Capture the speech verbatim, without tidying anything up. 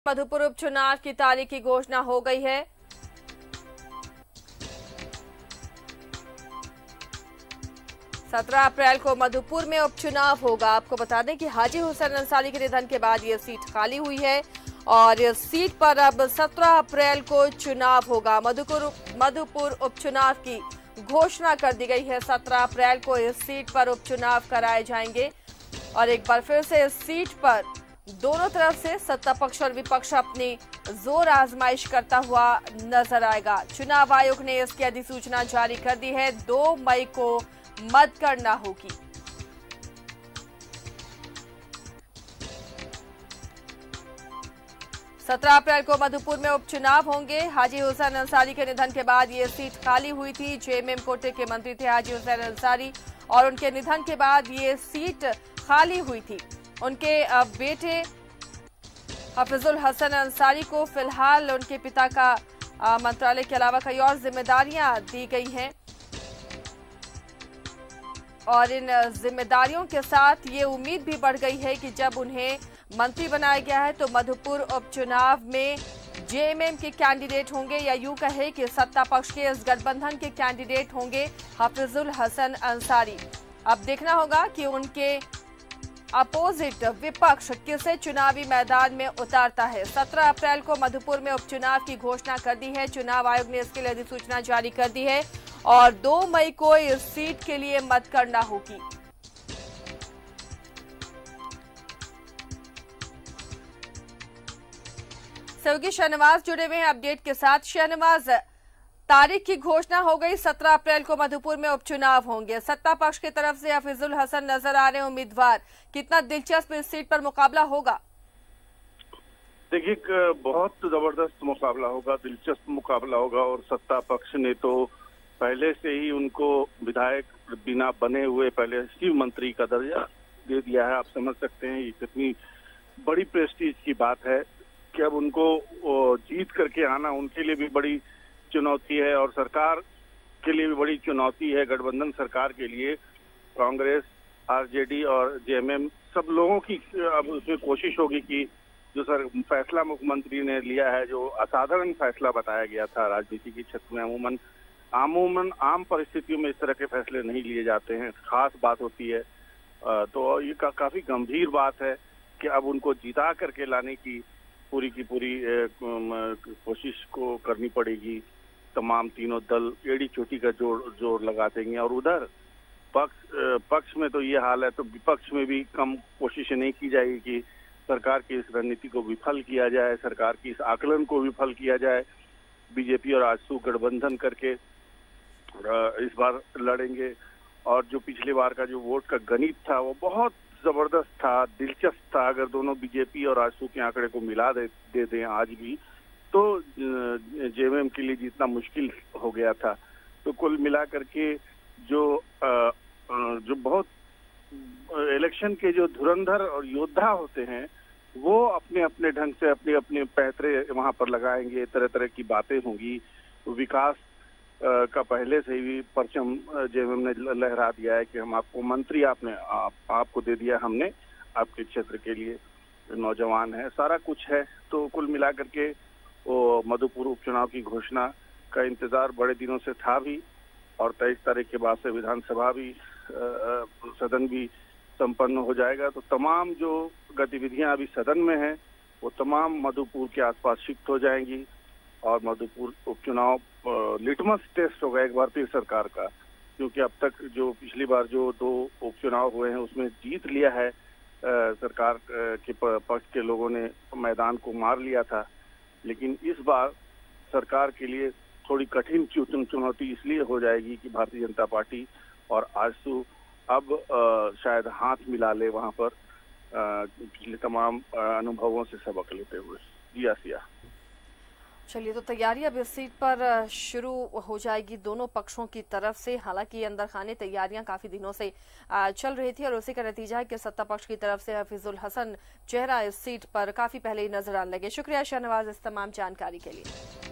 मधुपुर उपचुनाव की तारीख की घोषणा हो गई है। सत्रह अप्रैल को मधुपुर में उपचुनाव होगा। आपको बता दें कि हाजी हुसैन अंसारी के निधन के बाद यह सीट खाली हुई है और इस सीट पर अब सत्रह अप्रैल को चुनाव होगा। मधुपुर मधुपुर उपचुनाव की घोषणा कर दी गई है। सत्रह अप्रैल को इस सीट पर उपचुनाव कराए जाएंगे और एक बार फिर से इस सीट पर दोनों तरफ से सत्ता पक्ष और विपक्ष अपनी जोर आजमाइश करता हुआ नजर आएगा। चुनाव आयोग ने इसकी अधिसूचना जारी कर दी है। दो मई को मतगणना होगी। सत्रह अप्रैल को मधुपुर में उपचुनाव होंगे। हाजी हुसैन अंसारी के निधन के बाद ये सीट खाली हुई थी। जेएमएम कोटे के मंत्री थे हाजी हुसैन अंसारी और उनके निधन के बाद ये सीट खाली हुई थी। उनके बेटे हफीजुल हसन अंसारी को फिलहाल उनके पिता का मंत्रालय के अलावा कई और जिम्मेदारियां दी गई हैं और इन जिम्मेदारियों के साथ ये उम्मीद भी बढ़ गई है कि जब उन्हें मंत्री बनाया गया है तो मधुपुर उपचुनाव में जेएमएम के कैंडिडेट होंगे या यूं कहे कि सत्ता पक्ष के इस गठबंधन के कैंडिडेट होंगे हफीजुल हसन अंसारी। अब देखना होगा कि उनके अपोजिट विपक्ष किसे चुनावी मैदान में उतारता है। सत्रह अप्रैल को मधुपुर में उपचुनाव की घोषणा कर दी है। चुनाव आयोग ने इसके लिए अधिसूचना जारी कर दी है और दो मई को इस सीट के लिए मतगणना होगी। सहयोगी शहनवाज जुड़े हुए हैं अपडेट के साथ। शहनवाज, तारीख की घोषणा हो गई। सत्रह अप्रैल को मधुपुर में उपचुनाव होंगे। सत्ता पक्ष की तरफ से हफीजुल हसन नजर आ रहे उम्मीदवार। कितना दिलचस्प इस सीट पर मुकाबला होगा? देखिए, बहुत जबरदस्त मुकाबला होगा, दिलचस्प मुकाबला होगा और सत्ता पक्ष ने तो पहले से ही उनको विधायक बिना बने हुए पहले शिव मंत्री का दर्जा दे दिया है। आप समझ सकते हैं ये कितनी बड़ी प्रेस्टीज की बात है कि अब उनको जीत करके आना उनके लिए भी बड़ी चुनौती है और सरकार के लिए भी बड़ी चुनौती है। गठबंधन सरकार के लिए कांग्रेस, आरजेडी और जेएमएम सब लोगों की अब उसमें कोशिश होगी कि जो सर फैसला मुख्यमंत्री ने लिया है, जो असाधारण फैसला बताया गया था राजनीति के क्षेत्र में, अमूमन अमूमन आम परिस्थितियों में इस तरह के फैसले नहीं लिए जाते हैं, खास बात होती है। तो ये का, काफी गंभीर बात है कि अब उनको जिता करके लाने की पूरी की पूरी कोशिश को करनी पड़ेगी। तमाम तीनों दल एड़ी चोटी का जोर जोर लगा देंगे और उधर पक्ष पक्ष में तो ये हाल है तो विपक्ष में भी कम कोशिशें नहीं की जाएगी कि सरकार की इस रणनीति को विफल किया जाए, सरकार की इस आकलन को विफल किया जाए। बीजेपी और आजसू गठबंधन करके इस बार लड़ेंगे और जो पिछली बार का जो वोट का गणित था वो बहुत जबरदस्त था, दिलचस्प था। अगर दोनों बीजेपी और आजसू के आंकड़े को मिला दे, दे दें आज भी तो जेएमएम के लिए जीतना मुश्किल हो गया था। तो कुल मिला करके जो आ, जो बहुत इलेक्शन के जो धुरंधर और योद्धा होते हैं वो अपने अपने ढंग से अपने अपने पैतरे वहां पर लगाएंगे, तरह तरह की बातें होंगी। विकास का पहले से ही परचम जेएमएम ने लहरा दिया है कि हम आपको मंत्री आपने आप, आपको दे दिया हमने, आपके क्षेत्र के लिए नौजवान है, सारा कुछ है। तो कुल मिला करके वो मधुपुर उपचुनाव की घोषणा का इंतजार बड़े दिनों से था भी और तेईस तारीख के बाद से विधानसभा भी आ, सदन भी संपन्न हो जाएगा। तो तमाम जो गतिविधियां अभी सदन में हैं वो तमाम मधुपुर के आसपास शिफ्ट हो जाएंगी और मधुपुर उपचुनाव लिटमस टेस्ट होगा एक बार फिर सरकार का, क्योंकि अब तक जो पिछली बार जो दो उपचुनाव हुए हैं उसमें जीत लिया है आ, सरकार के पक्ष के लोगों ने मैदान को मार लिया था। लेकिन इस बार सरकार के लिए थोड़ी कठिन चुनौती इसलिए हो जाएगी कि भारतीय जनता पार्टी और आजसू अब आ, शायद हाथ मिला ले वहां पर पिछले तमाम अनुभवों से सबक लेते हुए। जी आसिया। चलिए, तो तैयारी अब इस सीट पर शुरू हो जाएगी दोनों पक्षों की तरफ से। हालांकि अंदर खाने तैयारियां काफी दिनों से चल रही थी और उसी का नतीजा है कि सत्ता पक्ष की तरफ से हफीजुल हसन चेहरा इस सीट पर काफी पहले ही नजर आने लगे। शुक्रिया शहनवाज इस तमाम जानकारी के लिए।